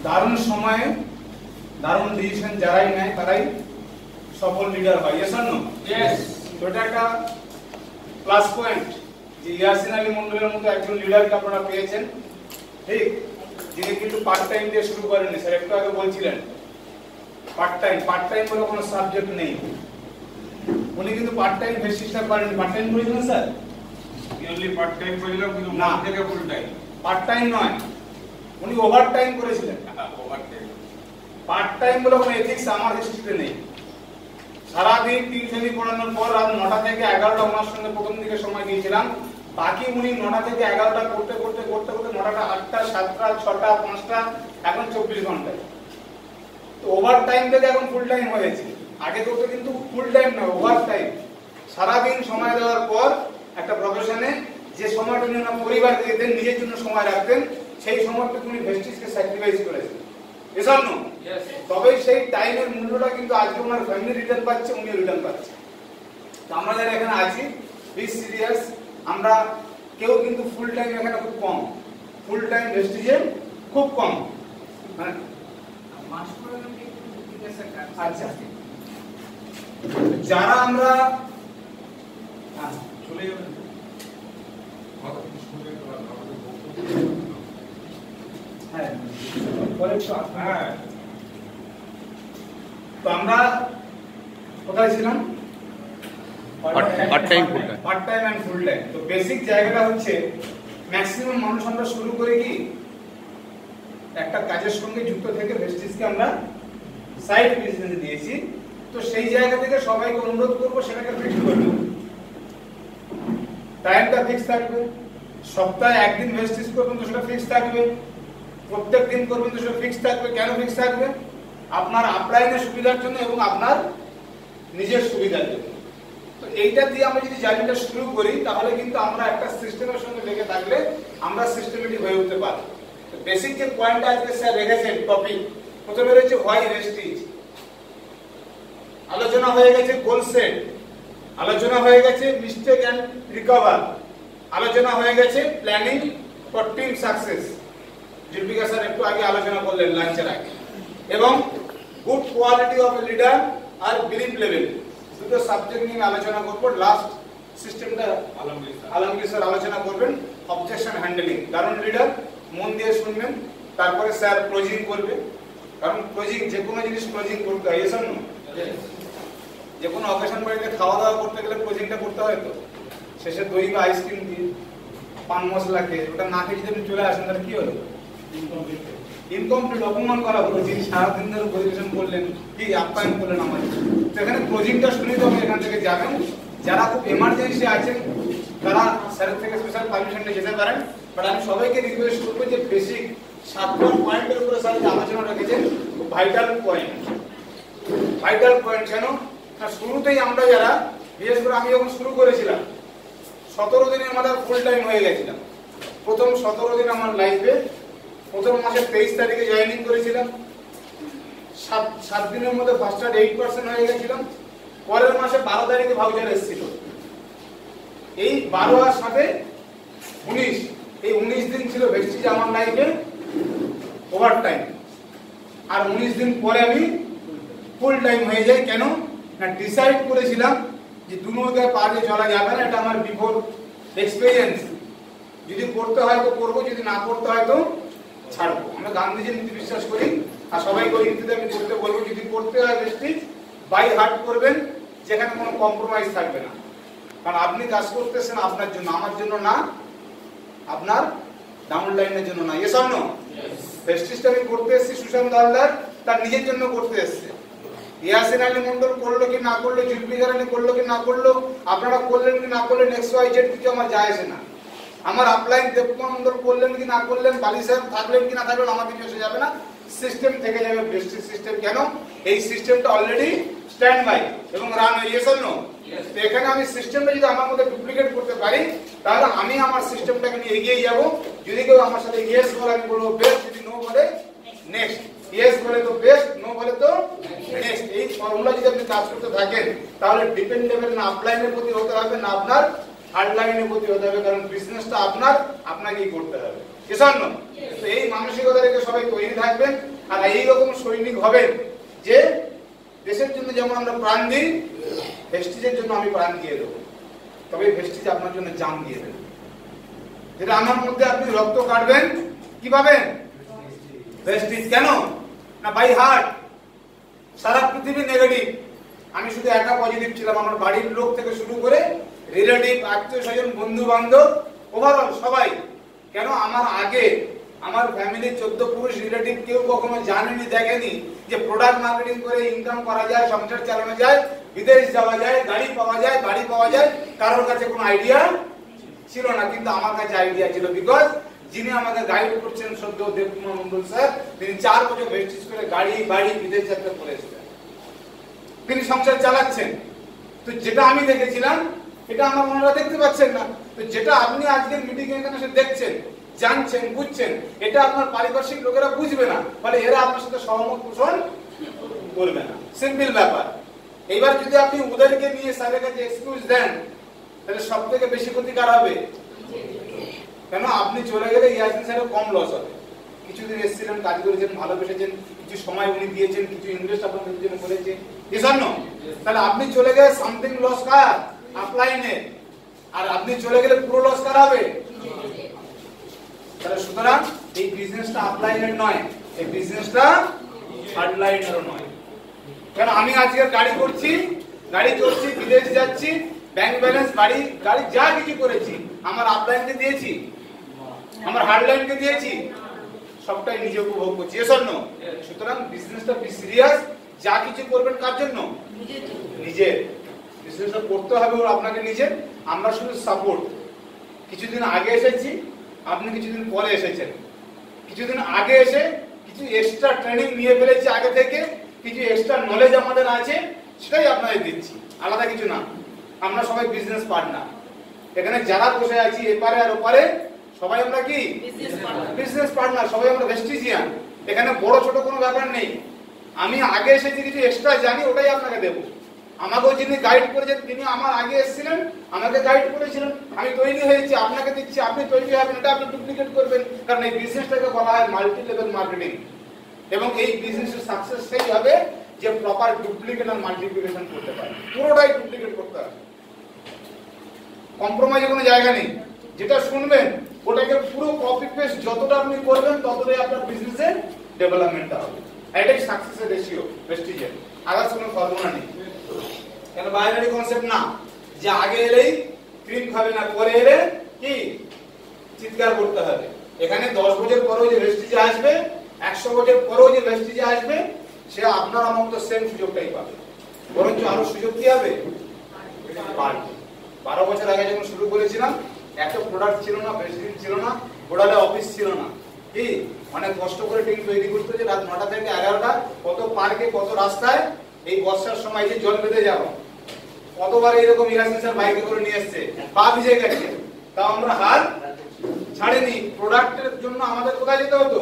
দারুণ সময়ে দারুণ ডিসিশন যারাই নেয় তারাই সফল লিডার হয়। Yes or no? ইয়েস। তো এটা একটা প্লাস পয়েন্ট যে ইয়াসিন আলী মন্ডলের মতো একজন লিডারকে আপনারা পেয়েছেন, ঠিক, যিনি কিন্তু পার্ট টাইম দিয়ে শুরু করেননি। স্যার একটু আগে বলছিলেন পার্ট টাইম বলে কোনো সাবজেক্ট নেই। উনি কিন্তু পার্ট টাইম বেসিসটা করেন। পার্ট টাইম করেছিলেন স্যার? অনলি পার্ট টাইম করিলাম, কিন্তু না, না থেকে ফুল টাইম। পার্ট টাইম নয়, উনি ওভার টাইম করেছিলেন। Overtime. পার্ট টাইম বলে কোনো এথিক্স আমার হিস্ট্রিতে নেই। সারাদিন টিউশনি পড়ানোর পর রাত 9টা থেকে 11টা ওনার সঙ্গে প্রথম দিকে সময় দিয়েছিলাম। বাকি উনি 9টা থেকে 11টা করতে 9টা 8টা 7টা 6টা 5টা এখন 24 ঘন্টায়। তো ওভার টাইম থেকে এখন ফুল টাইম হয়েছে। আগে তো কিন্তু ফুল টাইম না, ওভার টাইম। সারাদিন সময় দেওয়ার পর একটা প্রফেশনে যে সময়টা উনি ওনার পরিবারকে দিতেন, নিজের জন্য সময় রাখতেন, সেই সময়টুকু উনি ভেস্টিজকে স্যাক্রিফাইস করেছেন। এসব নো, তবে সেই টাইমের মূল্যটা কিন্তু আজকে ওনার ফ্যামিলি রিটার্ন পাচ্ছে, উনি রিটার্ন পাচ্ছে। তো আমরা যারা এখানে আছি, বি সিরিয়াস। আমরা কেউ কিন্তু ফুল টাইম এখানে খুব কম, ফুল টাইম ভেস্টিজে খুব কম। আচ্ছা, যারা আমরা চলে যাবেন হ্যাঁ, তো আমরা কোথায় ছিলাম? Part time full time. Part time and full time. তো বেসিক জায়গাটা হচ্ছে ম্যাক্সিমাম মানুষ আমরা শুরু করে কি একটা কাজের সঙ্গে যুক্ত থেকে ভেস্টিজকে আমরা সাইড বিজনেসে দিয়েছি। তো সেই জায়গা থেকে সবাইকে অনুরোধ করবো সেটাকে ফিক্স করবে। টাইমটা ফিক্স থাকবে, সপ্তাহে একদিন ভেস্টিজ করবেন তো সেটা ফিক্স থাকবে, প্রত্যেক দিন করবেন তো সেটা ফিক্স থাকবে। কেন ফিক্স থাকবে? আপনার আপলাইনের সুবিধার জন্য এবং আপনার নিজের সুবিধার জন্য। তো এইটা দিয়ে আমরা যদি জার্নিটা শুরু করি তাহলে কিন্তু আমরা একটা সিস্টেমের সঙ্গে লেগে থাকলে আমরা সিস্টেমেটিক হয়ে উঠতে পারবো। তো বেসিক যে পয়েন্টটা আজকে স্যার রেখেছেন টপিক, প্রথমে রয়েছে হোয়াই ভেস্টিজ, আলোচনা হয়ে গেছে গোল সেট, আলোচনা হয়ে গেছে মিস্টেক এন্ড রিকভার, আলোচনা হয়ে গেছে planning for team success, Zulfiqar sir একটু আগে আলোচনা করলেন লাঞ্চের আগে, এবং গুড কোয়ালিটি অফ লিডার আর বিলিফ লেভেল। দুটো সাবজেক্ট নিয়ে আলোচনা করবো। লাস্ট সিস্টেমটা আলমগীর স্যার আলোচনা করবেন, অবজেকশন হ্যান্ডলিং। দারুণ লিডার, মন দিয়ে শুনবেন। তারপরে স্যার ক্লোজিং করবে, কারণ ক্লোজিং যে কোনো জিনিস ক্লোজিং করতে হয়। এসব না, যে কোনো অকেশন বাড়িতে খাওয়া দাওয়া করতে গেলে ক্লোজিংটা করতে হয়। তো শেষে দই বা আইসক্রিম দিয়ে পান মশলা খেয়ে ওটা না খেয়ে যদি আপনি চলে আসেন তাহলে কি হলো? ইনকমপ্লিট, অপমান করা হলো। যিনি সারাদিন ধরে পরিবেশন করলেন, কি আপ্যায়ন করলেন আমাদের। তো এখানে ক্লোজিংটা শুনে তো আপনি এখান থেকে যাবেন। যারা খুব এমার্জেন্সি আছেন তারা স্যারের থেকে স্পেশাল পারমিশন নিয়ে যেতে পারেন। বাট আমি সবাইকে রিকোয়েস্ট করবো যে বেসিক 7টা পয়েন্টের উপরে স্যার যে আলোচনা রেখেছেন, খুব ভাইটাল পয়েন্ট। ভাইটাল পয়েন্ট কেন? না, শুরুতেই আমরা যারা, বিশেষ করে আমি যখন শুরু করেছিলাম 17 দিনের মাথায় ফুল টাইম হয়ে গেছিলাম। প্রথম 17 দিন আমার লাইফে, প্রথম মাসের 23 তারিখে জয়েনিং করেছিলাম। 7 দিনের মধ্যে ফার্স্ট 8% হয়ে গেছিলাম। পরের মাসে 12 তারিখে ভাউচার এসেছিল। এই 12 আর 7 19, এই 19 দিন ছিল ভেস্টিজ আমার লাইফে ওভার টাইম। আর 19 দিন পরে আমি ফুল টাইম হয়ে যাই। কেন না, ডিসাইড করেছিলাম যে দুনিয়ায় পারে চলা যাবে না। এটা আমার বিফোর এক্সপেরিয়েন্স। যদি করতে হয় তো করবো, যদি না করতে হয় তো ছাড়বো। আমরা গান্ধীজির নীতি বিশ্বাস করি, আর সবাইকে ওই নীতিতে আমি করতে বলবো। যদি করতে হয় ভেস্টিজ, বাই হার্ট করবেন, যেখানে কোনো কম্প্রোমাইজ থাকবে না। কারণ আপনি কাজ করতেছেন আপনার জন্য, আমার জন্য না, আপনার ডাউন লাইনের জন্য না। এসব নো, ভেস্টিজটা আমি করতে এসেছি সুশান্ত হালদার তার নিজের জন্য করতে এসছে। ইয়াসিন আলী মন্ডল করলো কি না করলো, জুলফিকার আলী করলো কি না করলো, আপনারা করলেন কি না করলেন, XYZ কিছু আমার যায় আসে না। আমার আপলাইন দেবকুমার মন্ডল করলেন কি না করলেন, বালি সাহেব থাকলেন কি না থাকলেন, আমার কিছু এসে যাবে না। সিস্টেম থেকে যাবে ভেস্টিজ সিস্টেম। কেন? এই সিস্টেমটা অলরেডি স্ট্যান্ড বাই এবং রান হয়ে গেছে। তো এখানে আমি সিস্টেমটা যদি আমার মধ্যে ডুপ্লিকেট করতে পারি তাহলে আমি আমার সিস্টেমটাকে নিয়ে এগিয়ে যাব। যদি কেউ আমার সাথে ইয়েস বলে আমি বলবো বেস্ট, যদি নো বলে নেক্সট, ইয়েস বলে তো বেস্ট, নো বলে তো নেক্সট। এই ফর্মুলা যদি আপনি কাজ করতে থাকেন তাহলে ডিপেন্ডেবল না আপলাইনের প্রতি হতে হবে, না আপনার হার্ড লাইনের প্রতি হতে হবে। কারণ বিজনেসটা আপনার, আপনাকেই করতে হবে। কিষাণ, তো এই মানসিকতা রেখে সবাই তৈরি থাকবেন। আর এইরকম সৈনিক হবেন যে দেশের জন্য যেমন আমরা প্রাণ দিই, ভেস্টিজের জন্য আমি প্রাণ দিয়ে দেবো, তবে ভেস্টিজ আপনার জন্য জান দিয়ে দেবে। যেটা আমার মধ্যে আপনি রক্ত কাটবেন কি পাবেন? ভেস্টিজ। কেন না বাই হার্ট সারা পৃথিবী নেগেটিভ, আমি শুধু একা পজিটিভ ছিলাম। আমার বাড়ির লোক থেকে শুরু করে রিলেটিভ, আত্মীয় স্বজন, বন্ধু বান্ধব, ওভারঅল সবাই। কেন আমার আগে আমার ফ্যামিলির 14 পুরুষ রিলেটিভ কেউ কখনো জানেনি, দেখেনি যে প্রোডাক্ট মার্কেটিং করে ইনকাম করা যায়, সংসার চালানো যায়, বিদেশ যাওয়া যায়, গাড়ি পাওয়া যায়, বাড়ি পাওয়া যায়। কারোর কাছে কোনো আইডিয়া ছিল না, কিন্তু আমার কাছে আইডিয়া ছিল। বিকজ যিনি আমাকে গাইড করছেন সদ্য দেবকুমার মন্ডল স্যার, তিনি 4 বছর ভেস্টিজ করে গাড়ি বাড়ি বিদেশ যাত্রা করে এসেছেন, তিনি সংসার চালাচ্ছেন। তো যেটা আমি দেখেছিলাম এটা আমার মনেরা দেখতে পাচ্ছেন না। তো যেটা আপনি আজকের মিটিং এখানে এসে দেখছেন, জানছেন, বুঝছেন, এটা আপনার পারিপার্শ্বিক লোকেরা বুঝবে না, ফলে এরা আপনার সাথে সহমত পোষণ করবে না। সিম্পল ব্যাপার। এইবার যদি আপনি ওদেরকে নিয়ে স্যারের কাছে এক্সকিউজ দেন, তাহলে সব থেকে বেশি ক্ষতি কার হবে? কেন আপনি চলে গেলে ইয়াসিন স্যারের কম লস হবে। কিছুদিন এসেছিলেন, কাজ করেছেন, ভালোবেসেছেন, কিছু সময় উনি দিয়েছেন, কিছু ইনভেস্ট আপনাদের জন্য করেছেন, এজন্য তাহলে আপনি চলে গেলে সামথিং লস কার? আপলাইনের। আর আপনি চলে গেলে পুরো লস কার হবে? তাহলে সুতরাং এই বিজনেসটা আপলাইনের নয়, এই বিজনেসটা হার্ডলাইনেরও নয়। কারণ আমি আজকে গাড়ি করছি, গাড়ি চলছি, বিদেশ যাচ্ছি, ব্যাংক ব্যালেন্স, বাড়ি গাড়ি যা কিছু করেছি, আমার আপলাইনকে দিয়েছি, আমার হার্ডলাইনকে দিয়েছি, সবটাই নিজে উপভোগ করছি। এজন্য সুতরাং বিজনেসটা বি সিরিয়াস। যা কিছু করবেন কার জন্য? নিজে। বিজনেসটা করতে হবে ওর আপনাকে নিজে। আমরা শুধু সাপোর্ট। কিছুদিন আগে এসেছি, আপনি কিছুদিন পরে এসেছেন। কিছুদিন আগে এসে কিছু এক্সট্রা ট্রেনিং নিয়ে ফেলেছি আগে থেকে, কিছু এক্সট্রা নলেজ আমাদের আছে, সেটাই আপনাদের দিচ্ছি, আলাদা কিছু না। আমরা সবাই বিজনেস পার্টনার। এখানে যারা বসে আছি এপারে আর ওপারে সবাই আমরা কি? Business partner. সবাই আমরা ভেস্টিজিয়ান। এখানে বড় ছোট কোনো ব্যাপার নেই। আমি আগে এসেছি, কিছু এক্সট্রা জানি, ওটাই আপনাকে দেবো। আমাকেও যিনি গাইড করেছেন, তিনি আমার আগে এসেছিলেন, আমাকে গাইড করেছিলেন, আমি তৈরি হয়েছি, আপনাকে দিচ্ছি, আপনি তৈরি হবেন, এটা আপনি ডুপ্লিকেট করবেন। কারণ এই বিজনেসটাকে বলা হয় মাল্টি লেভেল মার্কেটিং। এবং এই বিজনেসের সাকসেস সেই হবে যে প্রপার ডুপ্লিকেট আর মাল্টিপ্লিকেশন করতে পারে। পুরোটাই ডুপ্লিকেট করতে হবে, কম্প্রোমাইজের কোনো জায়গা নেই। যেটা শুনবেন ওটাকে পুরো কপি পেস্ট যতটা আপনি করবেন, ততটাই আপনার বিজনেসের ডেভেলপমেন্টটা হবে। এটাই সাকসেসের রেশিও প্রেস্টিজের। আদার্স কোনো ফর্মুলা নেই। কেন বাইনারি কনসেপ্ট না যে আগে এলেই ক্রিম খাবে না, পরে এলে কি চিৎকার করতে হবে। এখানে 10 বছর পরেও যে ভেস্টিজে আসবে, 100 বছর পরেও যে ভেস্টিজে আসবে, সে আপনার আমার মতো সেম সুযোগটাই পাবে। বরঞ্চ আরো সুযোগ কি হবে? 12 বছর আগে যখন শুরু করেছিলাম, এত প্রোডাক্ট ছিল না, ভেস্টিজ ছিল না, বোর্ডালে অফিস ছিল না, কি অনেক কষ্ট করে টিম তৈরি করতে হচ্ছে। রাত 9টা থেকে 11টা, কত পার্কে, কত রাস্তায়, এই বর্ষার সময় যে জল বেঁধে যাবো, কতবার এরকম ইয়াসিন স্যার বাইকে করে নিয়ে এসছে, পা ভিজে গেছে, তাও আমরা হাল ছাড়িনি। প্রোডাক্টের জন্য আমাদের কোথায় যেতে হতো?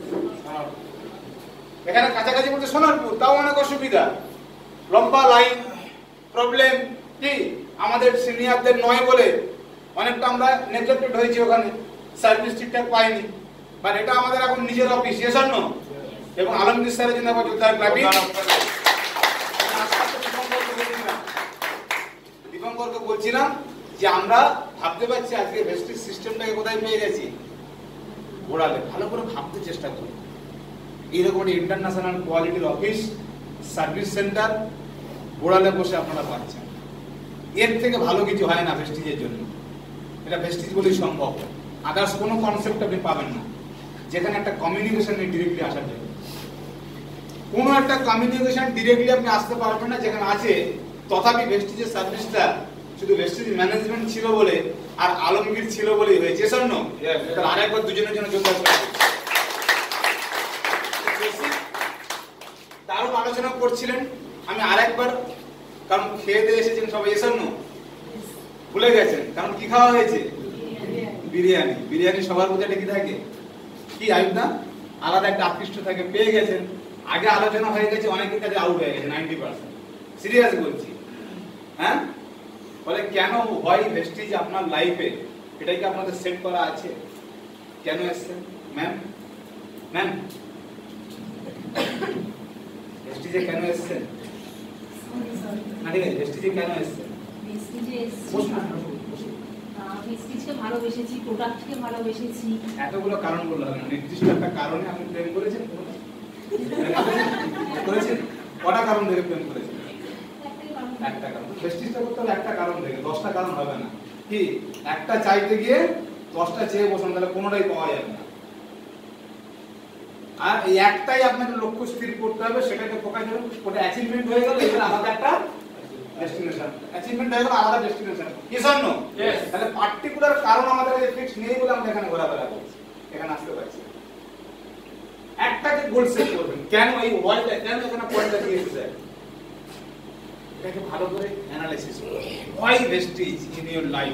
এখানে কাছাকাছি বলতে সোনারপুর, তাও অনেক অসুবিধা, লম্বা লাইন, প্রবলেম, কি আমাদের সিনিয়রদের নয় বলে অনেকটা আমরা নেগলেক্টেড হয়েছি, ওখানে সার্ভিস ঠিকঠাক পাইনি। বাট এটা আমাদের এখন নিজের অফিস, এজন্য এবং আলমগীর স্যারের জন্য আবার যোদ্ধা ক্লাবি দীপঙ্করকে বলছিলাম যে আমরা ভাবতে পারছি আজকে ভেস্টিজ সিস্টেমটাকে কোথায় পেয়ে গেছি, ঘোরালে। ভালো করে ভাবতে চেষ্টা করি। এইরকম একটা ইন্টারন্যাশনাল কোয়ালিটির অফিস, সার্ভিস সেন্টার ঘোরালে বসে আপনারা পাচ্ছেন। এর থেকে ভালো কিছু হয় না ভেস্টিজের জন্য। এটা ভেস্টিজ বলেই সম্ভব। আদার্স কোনো কনসেপ্ট আপনি পাবেন না যেখানে একটা কমিউনিকেশন নেই ডিরেক্টলি আসার জন্য। কোনো একটা কমিউনিকেশন ডিরেক্টলি আপনি আসতে পারবেন না যেখানে আছে। তথাপি ভেস্টিজের সার্ভিসটা শুধু ভেস্টিজ ম্যানেজমেন্ট ছিল বলে আর আলমগীর ছিল বলেই হয়েছে, এজন্য আরেকবার দুজনের জন্য যোগদান দারুণ আলোচনা করছিলেন। আমি আরেকবার, কারণ খেয়ে দিয়ে এসেছেন সবাই, এজন্য ভুলে গেছেন, কারণ কি খাওয়া হয়েছে? বিরিয়ানি। বিরিয়ানি সবার মধ্যে কি থাকে? কি আইব না, আলাদা একটা আকৃষ্ট থাকে, পেয়ে গেছেন। আগে আলোচনা হয়ে গেছে, অনেকের কাছে আউট হয়ে গেছে 90%। সিরিয়াস বলছি, হ্যাঁ। বলে কেন হয় ভেস্টিজ আপনার লাইফে, এটাই কি আপনাদের সেট করা আছে? কেন এসছেন ম্যাম? ম্যাম ভেস্টিজে কেন এসেছেন? না ঠিক আছে, ভেস্টিজে কেন এসেছেন? বসুন না, বসুন। ভেস্টিজকে ভালোবেসেছি, প্রোডাক্টকে ভালোবেসেছি। এতগুলো কারণ বললে হবে না, নির্দিষ্ট একটা কারণে আপনি প্রেম করেছেন? করেছেন? কটা কারণ থেকে প্রেম করেছেন? একটা কারণ। ভেস্টিজটা করতে হলে একটা কারণ থেকে, 10টা কারণ হবে না। কি একটা চাইতে গিয়ে 10টা চেয়ে বসুন, তাহলে কোনোটাই পাওয়া যাবে না। আর এই একটাই আপনাকে লক্ষ্য স্থির করতে হবে, সেটাকে ফোকাস করুন। ওটা অ্যাচিভমেন্ট হয়ে গেল, এবার আলাদা একটা ডেস্টিনেশন। অ্যাচিভমেন্ট হয়ে গেল, আলাদা ডেস্টিনেশন। Yes or no? তাহলে পার্টিকুলার কারণ আমাদের কাছে ফিক্স নেই বলে আমরা এখানে ঘোরাফেরা করছি, এখানে আসতে পারছি। একটাকে গোল সেট করবেন। কেন এই ওয়ার্ল্ডটা, কেন এখানে পয়েন্টটা দিয়েছে স্যার? এটাকে ভালো করে অ্যানালাইসিস করুন। Why Vestige in your life?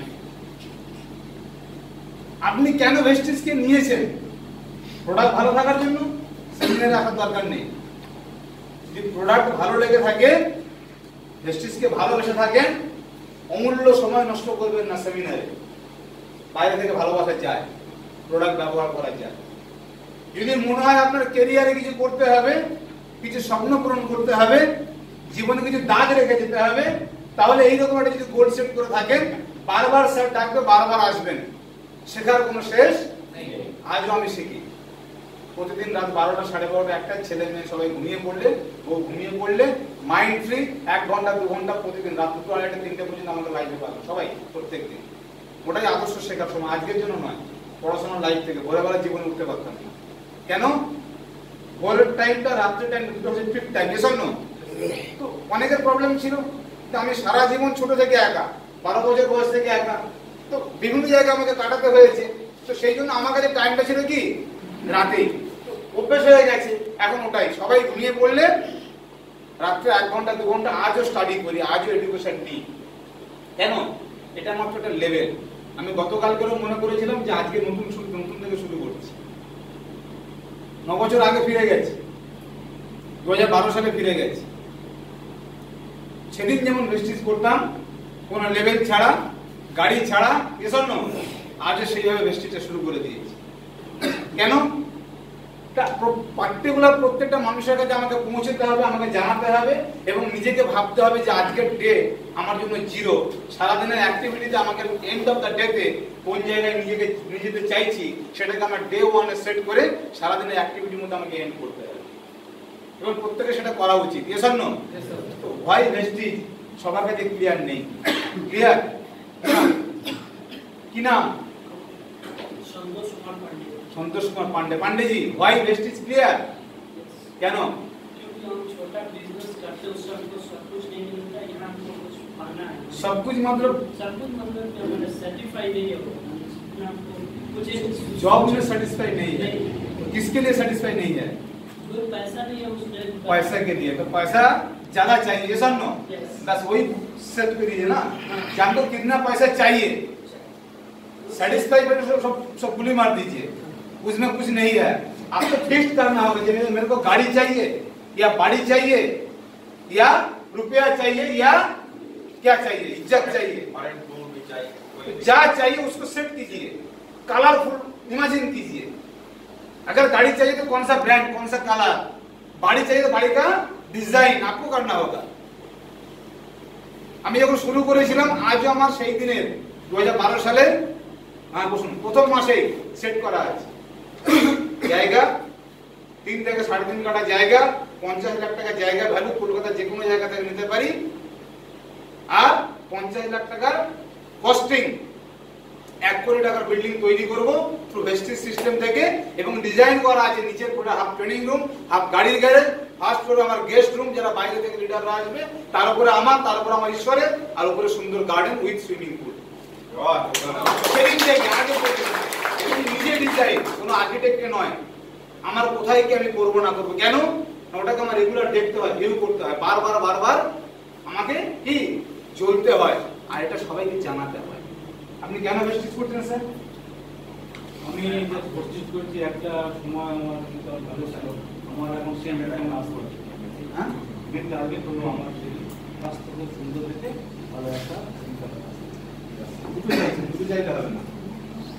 আপনি কেন ভেস্টিজকে নিয়েছেন? প্রোডাক্ট ভালো থাকার জন্য? সেমিনারে রাখার দরকার নেই। যদি প্রোডাক্ট ভালো লেগে থাকে, ভেস্টিজকে ভালোবেসে থাকেন, অমূল্য সময় নষ্ট করবেন না সেমিনারে। বাইরে থেকে ভালোবাসা যায়, প্রোডাক্ট ব্যবহার করা যায়। যদি মনে হয় আপনার ক্যারিয়ারে কিছু করতে হবে, কিছু স্বপ্ন পূরণ করতে হবে, জীবনে কিছু দাগ রেখে যেতে হবে, তাহলে এইরকম একটা যদি গোল সেট করে থাকেন, বারবার স্যার ডাকবে, বারবার আসবেন, শেখার কোনো শেষ নেই। আজও আমি শিখি। প্রতিদিন রাত 12টা, 12:30, একটা ছেলে মেয়ে সবাই ঘুমিয়ে পড়লে, ও ঘুমিয়ে পড়লে মাইন্ড ফ্রি 1 ঘন্টা 2 ঘন্টা প্রতিদিন রাত 2, 2:30, 3টে পর্যন্ত আমাদের লাইফে পাবেন সবাই, প্রত্যেকদিন। ওটাই আদর্শ শেখার সময়, আজকের জন্য নয়। পড়াশোনার লাইফ থেকে ভোরবেলা জীবনে উঠতে পারতাম না। কেন? ভোরের টাইমটা, রাত্রের টাইম দুটো হচ্ছে ফিট টাইম। এসব না তো অনেকের প্রবলেম ছিল। তো আমি সারা জীবন ছোট থেকে একা, 12 বছর বয়স থেকে একা, তো বিভিন্ন জায়গায় আমাকে কাটাতে হয়েছে। তো সেই জন্য আমার কাছে টাইমটা ছিল কি রাতেই, অভ্যেস হয়ে গেছে। এখন ওটাই, সবাই ঘুমিয়ে পড়লে রাত্রে 1 ঘন্টা 2 ঘন্টা আজও স্টাডি করি, আজও এডুকেশন নিই। কেন? এটা মাত্র একটা লেভেল। আমি গতকালকেও মনে করেছিলাম যে আজকে নতুন থেকে শুরু করছি। 9 বছর আগে ফিরে গেছি, 2012 সালে ফিরে গেছি। সেদিন যেমন ভেস্টিজ করতাম, কোন লেভেল ছাড়া, গাড়ি ছাড়া, এসব না, আজও সেইভাবে ভেস্টিজটা শুরু করে দিয়েছি। কেন? পার্টিকুলার প্রত্যেকটা মানুষের কাছে আমাকে পৌঁছতে হবে, আমাকে জানাতে হবে, এবং নিজেকে ভাবতে হবে যে আজকের ডে আমার জন্য জিরো। সারাদিনের অ্যাক্টিভিটিতে আমাকে এন্ড অফ দ্য ডেতে কোন জায়গায় নিজেকে চাইছি, সেটাকে আমার ডে 1-এ সেট করে সারাদিনের অ্যাক্টিভিটির মধ্যে আমাকে এন্ড করতে হবে, এবং প্রত্যেকে সেটা করা উচিত। Yes or no? তো হোয়াই ভেস্টিজ সবার কাছে ক্লিয়ার নেই। ক্লিয়ার? কি নাম? Santosh Kumar Pandey. Pandey ji, why Vestige clear? क्या नो? क्योंकि हम छोटा बिजनेस करते हैं, उससे हमको सब कुछ नहीं मिलता, यहाँ हमको कुछ पाना है। सब कुछ मतलब क्या मैंने सर्टिफाई नहीं है वो, हमको कुछ जॉब में सेटिस्फाई नहीं है। किसके लिए सेटिस्फाई नहीं है? कोई पैसा नहीं है उसमें। पैसा के लिए। तो पैसा ज्यादा चाहिए, ये सुनो, बस वही सेट करिए ना, कि हमको कितना पैसा चाहिए, सेटिस्फाई पर सब गोली मार दीजिए, उसमें कुछ नहीं है। आपको फिक्स करना होगा कि मेरे को गाड़ी चाहिए, या बाड़ी चाहिए, या रुपया चाहिए, या क्या चाहिए, इज्जत चाहिए, क्या चाहिए उसको सेट कीजिए, कलरफुल इमेजिन कीजिए। अगर गाड़ी चाहिए तो कौन सा ब्रांड, कौन सा कलर, बाड़ी चाहिए तो बाड़ी का डिजाइन आपको करना होगा। আমি যখন শুরু করেছিলাম, আজও আমার সেই দিনের 2012 সালে বসুন প্রথম মাসেই সেট করা আছে। জায়গা 3 থেকে 3.5 কাঠা জায়গা, 50 লাখ টাকা জায়গা ভ্যালু, কলকাতা যে কোনো জায়গা থেকে নিতে পারি। আর 50 লাখ টাকার কস্টিং, 1 কোটি টাকার বিল্ডিং তৈরি করব থ্রু ভেস্টিজ সিস্টেম থেকে, এবং ডিজাইন করা আছে নিচের ফ্লোরে হাফ ট্রেনিং রুম, হাফ গাড়ির গ্যারেজ, ফার্স্ট ফ্লোরে আমার গেস্ট রুম, যারা বাইরে থেকে লিডাররা আসবে, তার উপরে আমার, তার উপরে আমার ঈশ্বরের, আর উপরে সুন্দর গার্ডেন উইথ সুইমিং পুল। নিজে ডিজাইন, কোনো আর্কিটেক্টকে নয়। আমার কোথায় কি আমি করবো না করবো, কেন? ওটাকে আমার রেগুলার দেখতে হয়, ভিউ করতে হয়, বারবার আমাকে কি চলতে হয়, আর এটা সবাইকে জানাতে হয়। আপনি কেন ভেস্টিজ করছেন স্যার? আমি যে ভেস্টিজ করছি, একটা সময় আমার ভালো ছিল, আমার এখন সেম টাইম কাজ করছে। হ্যাঁ, মেন টার্গেট হলো আমার সেই কাজ থেকে সুন্দর থেকে ভালো একটা ইনকাম। দুটো চাইলে হবে না,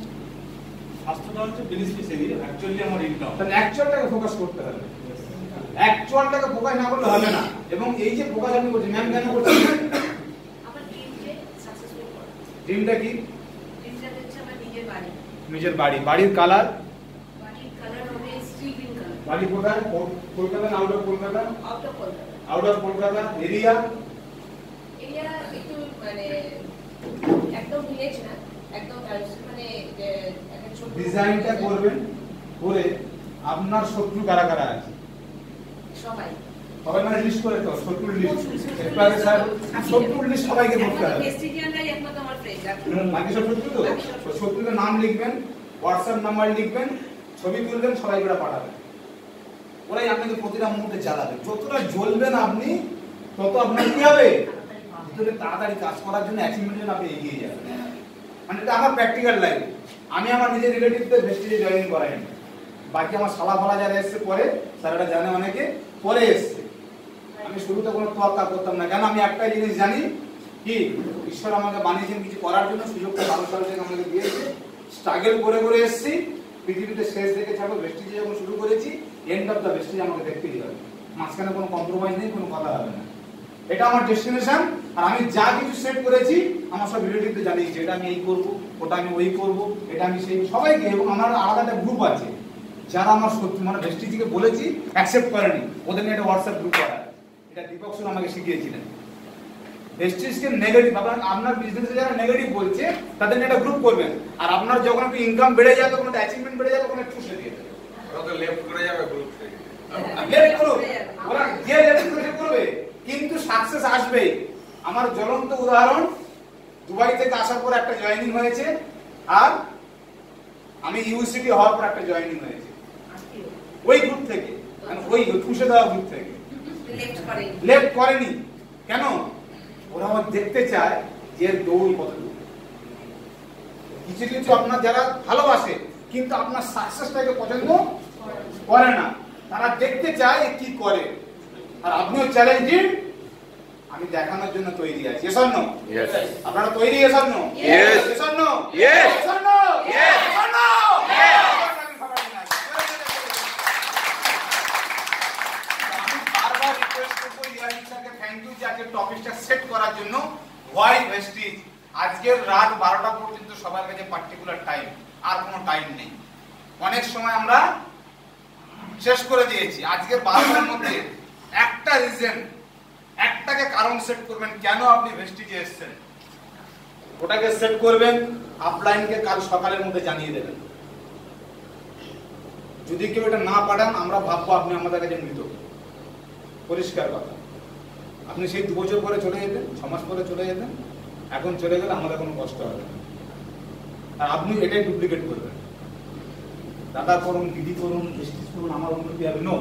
স্বাস্থ্যটা হচ্ছে বেনিফিশিয়ারি, অ্যাকচুয়ালি আমার ইনকাম। তাহলে অ্যাকচুয়ালটাকে ফোকাস করতে হবে। অ্যাকচুয়ালটাকে ফোকাস না করলে হবে না। এবং এই যে ফোকাস আপনি করছেন, ম্যাম কেন করছেন? আমার ড্রিমকে সাকসেসফুল করা। ড্রিমটা কি? ড্রিমটা হচ্ছে আমার নিজের বাড়ি। নিজের বাড়ি। বাড়ির কালার? বাড়ির কালার হবে স্টি গ্রিন কালার। বাড়ি কোথায়? কলকাতা না out of Kolkata? Out of Kolkata. Out of Kolkata. Area? Area একটু মানে একদম ভিলেজ না, একদম মানে একটা ছোট। ডিজাইনটা করবেন করে আপনার শত্রু কারা কারা আছে? সবাই। সবাই মানে লিস্ট করে তো, শত্রুর লিস্ট। একটু আগে স্যার শত্রুর লিস্ট সবাইকে বলতে হবে। প্রেস্টিজিয়ানরাই একমাত্র আমার ফ্রেন্ড। বাকি সব শত্রু তো? শত্রুদের নাম লিখবেন, হোয়াটসঅ্যাপ নাম্বার লিখবেন, ছবি তুলবেন, সবাই করে পাঠাবেন। ওরাই আপনাকে প্রতিটা মুহূর্তে জ্বালাবে। যতটা জ্বলবেন আপনি, তত আপনার কি হবে? ভিতরে তাড়াতাড়ি কাজ করার জন্য, অ্যাচিভমেন্টের জন্য আপনি এগিয়ে যাবেন। মানে এটা আমার প্র্যাকটিক্যাল লাইফ। আমি আমার নিজের রিলেটিভদের ভেস্টিজে জয়েন করাইনি। বাকি আমার শালা ফালা যারা এসছে পরে, স্যার এটা জানে অনেকে, পরে এসছে। আমি শুরুতে কোনো তোয়াক্কা করতাম না। কেন? আমি একটাই জিনিস জানি, কি ঈশ্বর আমাকে বানিয়েছেন কিছু করার জন্য, সুযোগটা 12 সাল থেকে আমাকে দিয়েছে। স্ট্রাগল করে করে এসেছি, পৃথিবীতে শেষ দেখে ছাড়বো। ভেস্টিজে যখন শুরু করেছি, এন্ড অফ দ্য ভেস্টিজ আমাকে দেখতেই হবে। মাঝখানে কোনো কম্প্রোমাইজ নেই, কোনো কথা হবে না। এটা আমার ডেস্টিনেশন। আর আমি যা কিছু সেট করেছি আমার সব রিলেটিভদের জানিয়েছি, এটা আমি এই করবো, ওটা আমি ওই করবো, এটা আমি সেই, সবাইকে। এবং আমার আলাদা একটা গ্রুপ আছে যারা আমার সত্যি মানে ভেস্টিজকে বলেছি, অ্যাকসেপ্ট করেনি, ওদের নিয়ে একটা হোয়াটসঅ্যাপ গ্রুপ করা। এটা দীপক স্যার আমাকে শিখিয়েছিলেন। ভেস্টিজকে নেগেটিভ, আপনার বিজনেসে যারা নেগেটিভ বলছে তাদের নিয়ে একটা গ্রুপ করবেন। আর আপনার যখন একটু ইনকাম বেড়ে যায়, তখন একটা অ্যাচিভমেন্ট বেড়ে যায়, তখন একটু চুষে দিয়ে দেবে। ওরা তো লেফট করে যাবে গ্রুপ থেকে। লেফট করুক, ওরা যে লেফট করে করবে, কিন্তু সাকসেস আসবে। আমার জ্বলন্ত উদাহরণ, দুবাই থেকে আসার পর একটা জয়েনিং হয়েছে, আর আমি ইউসিটি হওয়ার পর একটা জয়েনিং হয়েছে ওই গ্রুপ থেকে, মানে ওই চুষে দেওয়া গ্রুপ থেকে। লেফট করেনি কেন? ওরা আমার দেখতে চায় যে দৌড় কতদূর। কিছু কিছু আপনার যারা ভালোবাসে কিন্তু আপনার সাকসেসটাকে পছন্দ করে না, তারা দেখতে চায় কি করে। আর আপনিও চ্যালেঞ্জিং, আমি দেখানোর জন্য তৈরি আছি। Yes or no? Yes. আপনারা তৈরি? Yes or no? Yes. Yes or no? Yes. Yes or no? Yes. Yes or no? আমি বারবার রিকোয়েস্ট করব ইয়াহিন স্যারকে, থ্যাংক ইউ যে আজকে টপিকটা সেট করার জন্য। হোয়াই ভেস্টিজ, আজকের রাত 12টা পর্যন্ত সবার কাছে পার্টিকুলার টাইম, আর কোনো টাইম নেই। অনেক সময় আমরা শেষ করে দিয়েছি। আজকের 12টার মধ্যে একটা রিজন, একটাকে কারণ সেট করবেন কেন আপনি ভেস্টিজে এসেছেন। ওটাকে সেট করবেন, আপলাইনকে কাল সকালের মধ্যে জানিয়ে দেবেন। যদি কেউ এটা না পাঠান, আমরা ভাববো আপনি আমাদের কাছে মৃত। পরিষ্কার কথা। আপনি সেই 2 বছর পরে চলে যেতেন, 6 মাস পরে চলে যেতেন, এখন চলে গেলে আমাদের কোনো কষ্ট হবে না। আর আপনি এটাই ডুপ্লিকেট করবেন। দাদা করুন, দিদি করুন, ভেস্টিজ করুন, আমার উন্নতি হবে নো।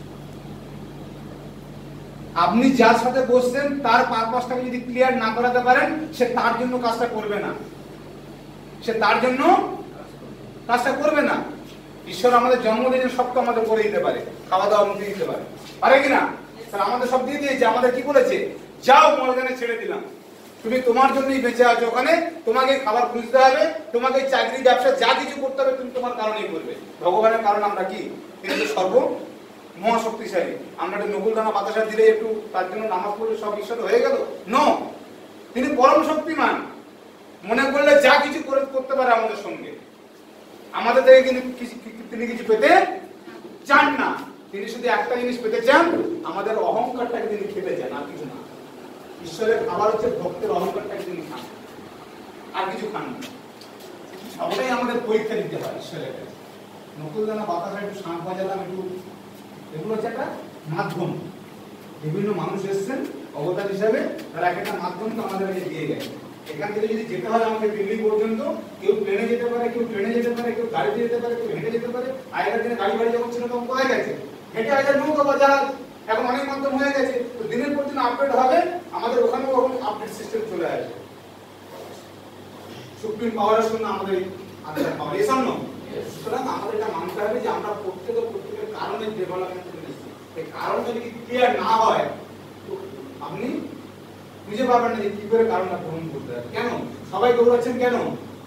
আপনি যার সাথে বসছেন তার পারপাসটাকে যদি ক্লিয়ার না করাতে পারেন, সে তার জন্য কাজটা করবে না। সে তার জন্য কাজটা করবে না। ঈশ্বর আমাদের জন্ম দিয়েছেন, সব তো আমাদের করে দিতে পারে, খাওয়া দাওয়া মুখে দিতে পারে, পারে কিনা? স্যার আমাদের সব দিয়ে দিয়েছে। আমাদের কি বলেছে? যাও ময়দানে ছেড়ে দিলাম, তুমি তোমার জন্যই বেঁচে আছো। ওখানে তোমাকে খাবার খুঁজতে হবে, তোমাকে চাকরি ব্যবসা যা কিছু করতে হবে, তুমি তোমার কারণেই করবে। ভগবানের কারণ আমরা কি? তিনি তো সর্ব মহাশক্তিশালী। আমরা একটু নকুল দানা বাতাসা দিলে, একটু তার জন্য নামাজ পড়লে সব ঈশ্বর হয়ে গেল? নো, তিনি পরম শক্তিমান। মনে করলে যা কিছু করতে পারে আমাদের সঙ্গে। আমাদের থেকে কিন্তু তিনি কিছু পেতে চান না। তিনি শুধু একটা জিনিস পেতে চান, আমাদের অহংকারটাকে তিনি খেতে চান, আর কিছু না। ঈশ্বরের খাবার হচ্ছে ভক্তের অহংকারটাকে তিনি খান, আর কিছু খান না। সবটাই আমাদের পরীক্ষা দিতে হয় ঈশ্বরের কাছে। নকুল দানা বাতাসা, একটু শাঁখ বাজালাম, একটু, এগুলো হচ্ছে একটা মাধ্যম। বিভিন্ন মানুষ এসেছেন অবতার হিসাবে, তারা একটা মাধ্যমকে আমাদের কাছে দিয়ে গেছে। এখান থেকে যদি যেতে হয় আমাদের দিল্লি পর্যন্ত, কেউ প্লেনে যেতে পারে, কেউ ট্রেনে যেতে পারে, কেউ গাড়িতে যেতে পারে, কেউ হেঁটে যেতে পারে। আগেকার দিনে গাড়ি বাড়ি যখন ছিল তখন কোথায় গেছে? হেঁটে আগে নৌকা বা জাহাজ, এখন অনেক মাধ্যম হয়ে গেছে। তো দিনের পর দিন আপডেট হবে, আমাদের ওখানেও আপডেট সিস্টেম চলে আসবে। সুপ্রিম পাওয়ারের জন্য আমাদের আলাদা পাওয়ার এসব নয়। সুতরাং আমাদের এটা মানতে হবে যে আমরা প্রত্যেকের কারণে ডেভেলপমেন্ট করেছি। এই কারণ যদি ক্লিয়ার না হয়, আপনি বুঝে পারবেন না যে কি করে কারণটা গ্রহণ করতে হবে। কেন সবাই দৌড়াচ্ছেন? কেন?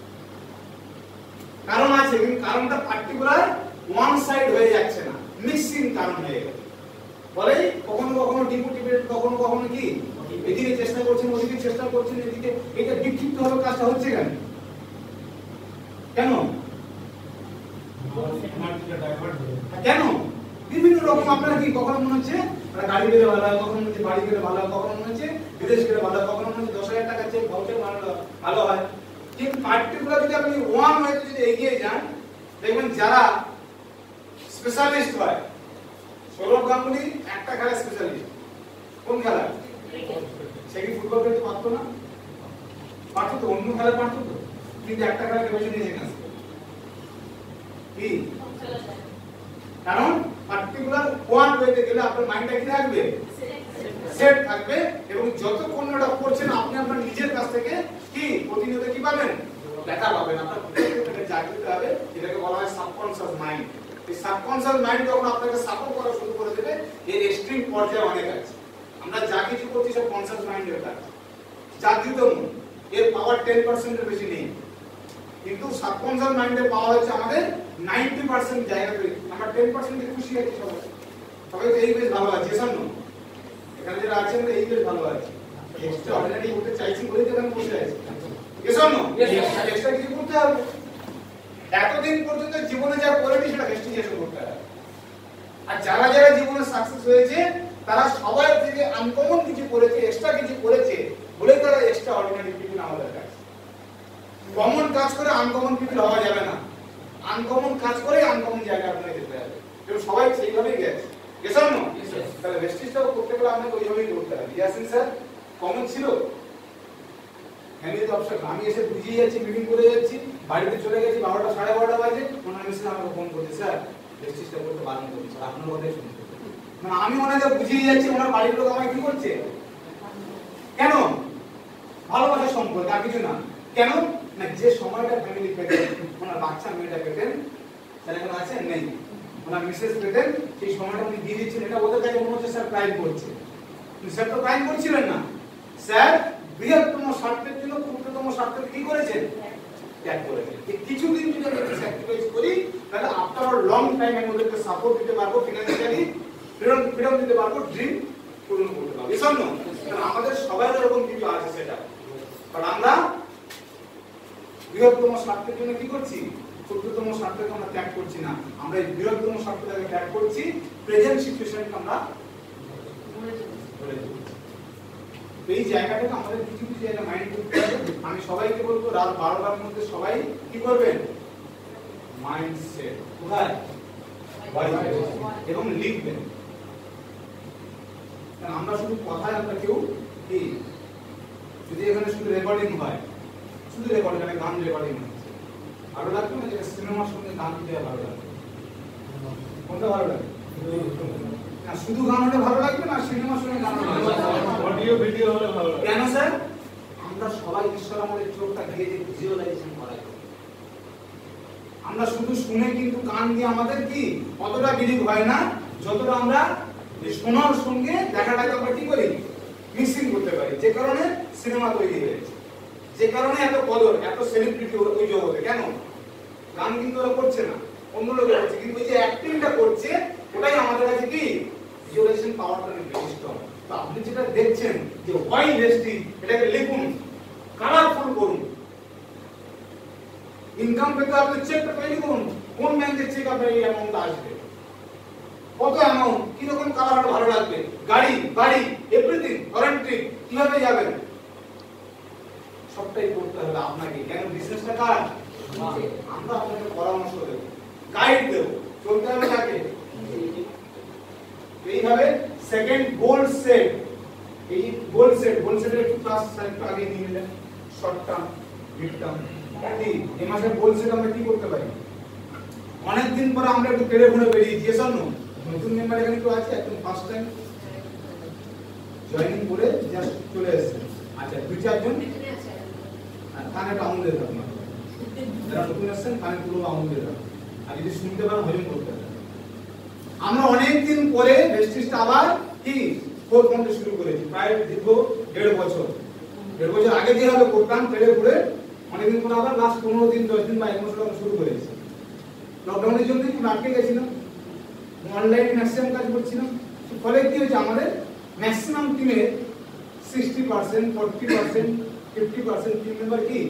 কারণ আছে, কিন্তু কারণটা পার্টিকুলার ওয়ান সাইড হয়ে যাচ্ছে না, মিক্সিং কারণ হয়ে গেছে। ফলে কখনো কখনো ডিমোটিভেটেড, কখনো কখনো কি এদিকে চেষ্টা করছেন, ওদিকে চেষ্টা করছেন, এদিকে এটা বিক্ষিপ্ত ভাবে কাজটা হচ্ছে কেন? কেন কেন বিভিন্ন রকম আপনারা কি কখনো মনে হচ্ছে গাড়ি পেলে ভালো হয়, কখনো মনে হচ্ছে বাড়ি পেলে ভালো হয়, কখনো মনে হচ্ছে বিদেশ গেলে ভালো হয়, কখনো মনে হচ্ছে 10,000 টাকা চেক ভাউচার ভালো হয়। কিন্তু পার্টিকুলার যদি আপনি ওয়ান ওয়েতে যদি এগিয়ে যান, দেখবেন যারা স্পেশালিস্ট হয়, সৌরভ গাঙ্গুলি একটা খেলা স্পেশালিস্ট। কোন খেলা? সে কি ফুটবল খেলতে পারতো না? পারতো তো, অন্য খেলা পারতো তো, কিন্তু একটা খেলা বেছে নিয়েছে কেন? কি কারণ? পার্টিকুলার ওয়ান ওয়েতে গেলে আপনার মাইন্ডটা কি থাকবে? সেট থাকবে, এবং যতক্ষণ ওটা করছেন আপনি আপনার নিজের কাছ থেকে কি প্রতিনিয়ত কি পাবেন? লেখা পাবেন, আপনার ভিতর থেকে জাগ্রত হবে। এটাকে বলা হয় সাবকনশিয়াস মাইন্ড। এই সাবকনশিয়াস মাইন্ড যখন আপনাকে সাপোর্ট করা শুরু করে দেবে, এর এক্সট্রিম পর্যায়ে অনেক আছে। আমরা যা কিছু করছি সব কনশিয়াস মাইন্ডের কাজ, জাগ্রত মন। এর পাওয়ার 10% এর বেশি নেই, কিন্তু সাবকনশিয়াস মাইন্ডের পাওয়ার হচ্ছে আমাদের 90% জায়গাতে। আমরা 10% এ খুশি আছি সবাই, সবাই তো এই বেশ ভালো আছে। সামনে এখানে যারা আছেন আমরা এই বেশ ভালো আছি, এক্সট্রা অর্ডিনারি করতে চাইছি বলেই তো এখানে বসে আছি। এক্সট্রা কিছু করতে হবে। এতদিন পর্যন্ত জীবনে যা করেনি সেটা ইনভেস্টিগেশন করতে হবে। আর যারা যারা জীবনে সাকসেস হয়েছে তারা সবাই থেকে আনকমন কিছু করেছে, এক্সট্রা কিছু করেছে বলে তারা এক্সট্রা অর্ডিনারি পিপল আমাদের কাছে। কমন কাজ করে আনকমন পিপল হওয়া যাবে না, আনকমন কাজ করে আনকমন জায়গায় আপনাকে যেতে হবে। এবং সবাই সেইভাবেই গেছে। গেছেন না? তাহলে ভেস্টিজটাও করতে গেলে আপনাকে ওইভাবেই করতে হবে। ইয়াসিন স্যার কমন ছিল, ফ্যামিলি অবসর। আমি এসে বুঝিয়ে যাচ্ছি, মিটিং করে যাচ্ছি, বাড়িতে চলে গেছি 12টা 12:30 বাজে, ওনার মিসেস আমাকে ফোন করছে, স্যার ভেস্টিজটা করতে বারণ করছে, আপনার কথাই শুনতে। মানে আমি ওনাকে বুঝিয়ে যাচ্ছি, ওনার বাড়ির লোক আমাকে কি করছে? কেন? ভালোবাসার সম্পর্ক, আর কিছু না। কেন না, যে সময়টা ফ্যামিলি পেতেন, ওনার বাচ্চা মেয়েটা পেতেন, স্যার এখন আছেন নেই, ওনার মিসেস পেতেন, সেই সময়টা উনি দিয়ে দিচ্ছেন। এটা ওদের কাছে মনে হচ্ছে স্যার ক্রাইম করছে। স্যার তো ক্রাইম করছিলেন না, স্যার বৃহত্তম স্বার্থের জন্য ক্ষুদ্রতম স্বার্থের কি করেছেন? ত্যাগ করেছেন। কিছুদিন যদি আমরা স্যাক্রিফাইস করি, তাহলে আফটার লং টাইম আমি ওদেরকে সাপোর্ট দিতে পারবো, ফিনান্সিয়ালি ফ্রিডম দিতে পারবো, ড্রিম পূরণ করতে পারবো। এই জন্য আমাদের সবার এরকম কিছু আছে সেটা, কারণ আমরা বৃহত্তম স্বার্থের জন্য কি করছি? ক্ষুদ্রতম স্বার্থকে আমরা ত্যাগ করছি না, আমরা এই বৃহত্তম স্বার্থটাকে ত্যাগ করছি, প্রেজেন্ট সিচুয়েশনকে আমরা ধরে চলছি। এই জায়গাটাকে আমাদের কিছু কিছু জায়গা মাইন্ড করতে হবে। আমি সবাইকে বলবো রাত 12টার মধ্যে সবাই কি করবেন? মাইন্ডসেট কোথায়? এবং লিখবেন। কারণ আমরা শুধু কথায় আমরা কেউ কি, যদি এখানে শুধু রেকর্ডিং হয়, শুধু রেকর্ডিং, মানে গান রেকর্ডিং হচ্ছে, ভালো লাগবে না? যেটা সিনেমার সঙ্গে গান দিতে ভালো লাগবে, কোনটা ভালো লাগবে? না শুধু গান হলে ভালো লাগবে না, সিনেমার সঙ্গে গান হলে অডিও ভিডিও হলে ভালো লাগবে। কেন স্যার? আমরা সবাই ঈশ্বর আমাদের চোখটা দিয়ে যে ভিজুয়ালাইজেশন করাই, আমরা শুধু শুনে কিন্তু কান দিয়ে আমাদের কি অতটা বিলিভ হয় না, যতটা আমরা শোনার সঙ্গে দেখাটাকে আমরা কি করি? মিক্সিং করতে পারি। যে কারণে সিনেমা তৈরি হয়েছে, যে কারণে এত কদর, এত সেলিব্রিটি ওই জগতে। কেন? গান কিন্তু ওরা করছে না, অন্য লোকে করছে, কিন্তু ওই যে অ্যাক্টিংটা করছে ওটাই আমাদের কাছে কি ভিজুয়ালাইজেশন পাওয়ারটা বেশি স্ট্রং। তো আপনি যেটা দেখছেন যে হোয়াই ইন্ডাস্ট্রি, এটাকে লিখুন, কালারফুল করুন। ইনকাম পেতে আপনি চেকটা তৈরি করুন, কোন ব্যাংকের চেক আপনার এই অ্যামাউন্ট আসবে, কত অ্যামাউন্ট, কি রকম কালার ভালো লাগবে, গাড়ি বাড়ি এভরিথিং, ফরেন ট্রিপ কিভাবে যাবেন, সবটাই করতে হবে আপনাকে। কেন? বিজনেসটা কার? আমরা আপনাকে পরামর্শ দেব, গাইড দেব, চলতে হবে তাকে। এইভাবে সেকেন্ড গোল সেট, এই গোল সেটের একটু ক্লাস একটু আগে নিয়ে নিলেন, শর্ট টার্ম, মিড টার্ম। এই মাসে গোল সেট আমরা কি করতে পারি? অনেকদিন পরে আমরা একটু পেরে ঘুরে বেরিয়েছি, এসব নতুন মেম্বার এখানে কেউ আছে? একদম ফার্স্ট টাইম জয়েনিং করে জাস্ট চলে এসেছে। আচ্ছা, 2-4 জন কানে একটা আঙুল দিয়ে থাকুন, যারা নতুন এসেছেন কানে পুরো আঙুল দিয়ে থাকুন, আর যদি শুনতে পারেন হজম করতে পারেন। আমরা অনেকদিন পরে ভেস্টিজটা আবার কি ফোর্থ মান্থে শুরু করেছি, প্রায় দীর্ঘ 1.5 বছর। 1.5 বছর আগে যেভাবে করতাম পেরে ঘুরে, অনেকদিন পরে আবার লাস্ট 15 দিন 10 দিন বা 1 মাস আমরা শুরু করেছি। লকডাউনের জন্য একটু আটকে গেছিলাম, অনলাইনে ম্যাক্সিমাম কাজ করছিলাম, ফলে কি হয়েছে আমাদের ম্যাক্সিমাম টিমে 60%, 40%, 50% টিম মেম্বার কি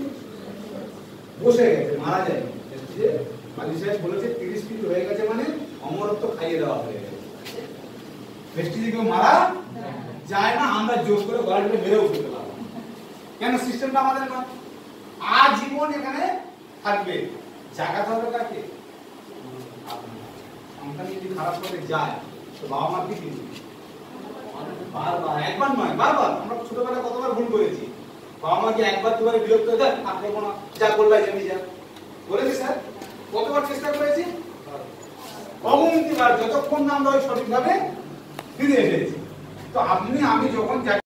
বসে গেছে, মারা যায়। যে মালিক সাহেব বলেছে 30 মিনিট হয়ে গেছে মানে অমরত্ব খাইয়ে দেওয়া হয়ে গেছে। প্রেস্টিজে কেউ মারা যায় না, আমরা জোর করে গলাটা মেরেও ফেলতে পারবো। কেন সিস্টেমটা আমাদের নয়, আজীবন এখানে থাকবে। জায়গা থাকবে কাকে? সংখ্যা যদি খারাপ করে যায় তো বাবা মা কি দিবে? বারবার, একবার নয় বারবার। আমরা ছোটবেলায় কতবার ভুল করেছি, বাবা মাকে একবার দুবারে বিরক্ত হয়ে দেয়, আর করবো না, যা করলাই জানি যা বলেছি স্যার। কতবার চেষ্টা করেছি, অগুন্তিবার, যতক্ষণ না আমরা ওই সঠিকভাবে ফিরে এসেছি। তো আপনি আমি যখন